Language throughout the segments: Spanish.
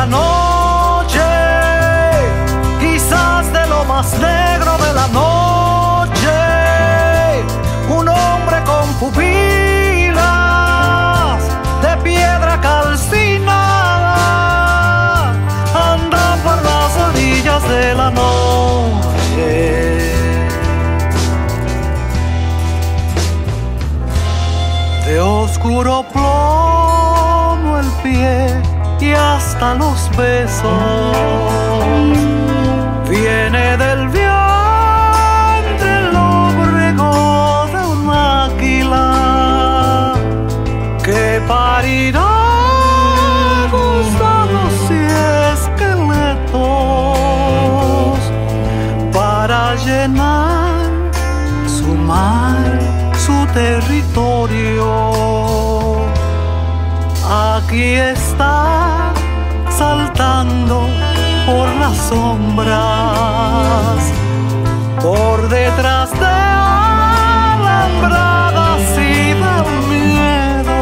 la noche, quizás de lo más negro de la noche, un hombre con pupilas de piedra calcinada anda por las orillas de la noche. De oscuro plomo el pie y hasta los besos, viene del vientre el lóbrego de un águila que parirá gusanos y esqueletos para llenar su mar, su territorio. Aquí está saltando por las sombras, por detrás de alambradas y del miedo,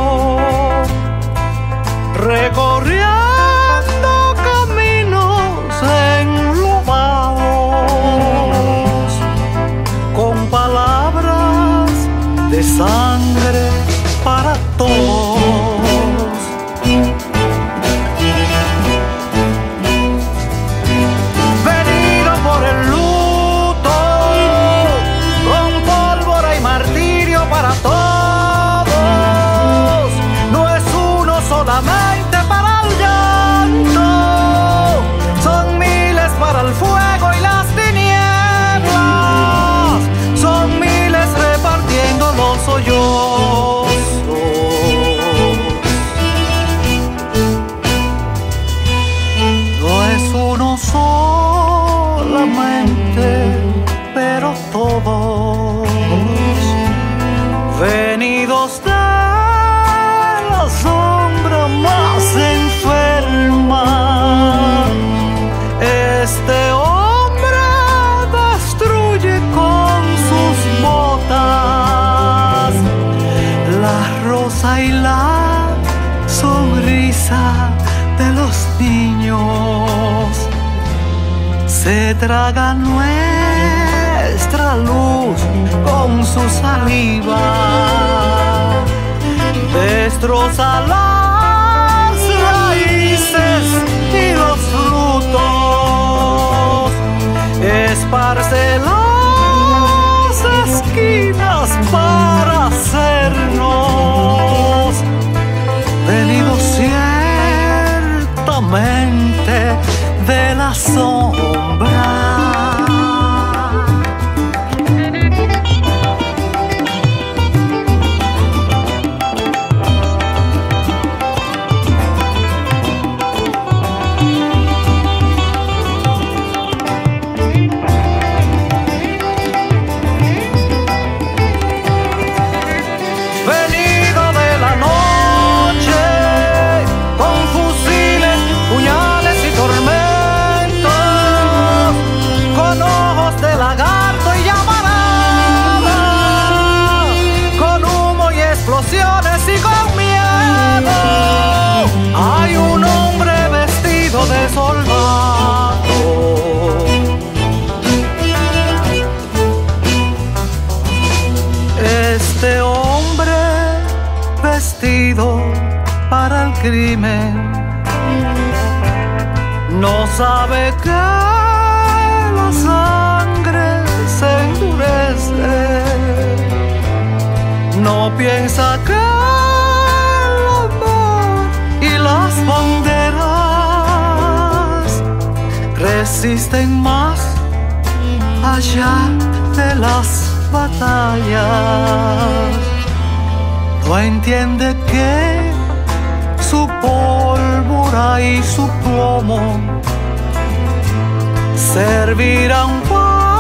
recorriendo caminos enlodados, con palabras de sangre para todos. Venido por el luto, con pólvora y martirio para todos. No es uno solamente para el llanto, son miles para el fuego y las tinieblas, son miles repartiendo los sollozos. No es uno solamente, pero todos venidos de la sombra más enferma. Este hombre destruye con sus botas la rosa y la sonrisa de los niños. Se traga nuestra luz con su saliva, destroza las raíces y los frutos, esparce las esquinas para hacernos venidos ciertamente de la sombra. Venido de la noche, con fusiles, puñales y tormentos, con ojos de lagarto y llamarada, con humo y explosiones y con miedo. Hay un hombre vestido de soldado. Este hombre vestido para el crimen no sabe que la sangre se endurece, no piensa que el amor y las banderas resisten más allá de las batallas. No entiende que su pólvora y su plomo servirán para